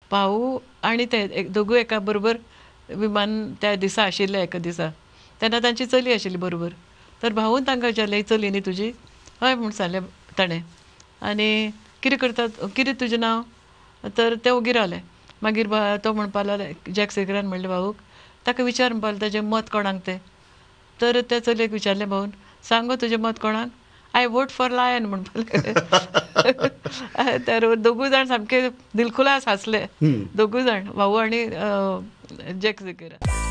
भाऊ आनी ते दोगूय एका बरोबर विमान त्या दिसा आशिल्ले एका दिसा तेन्ना तांची चली आशिल्ली बरोबर. तर भाऊन तांकां विचारलें ही चली न्ही तुजी? हय म्हूण सांगलें ताणें. आनी कितें करतात, कितें तुजें नांव? तर ते ओगी रावले. मागीर तो म्हणपा लागलो, जॅक सेकरान म्हणलें भाऊक, ताका विचार म्हणपा लागलो ताजें मत कोणाक तें. तर त्या चलयेक विचारलें भाऊन, सांग गो तुजें मत कोणाक? आय वोट फॉर लायन म्हणपा लागलें. तर दोगूय जाण सामके दिलखुलास हांसले, दोगूय जाण, भाऊ आनी जॅक सेकरा.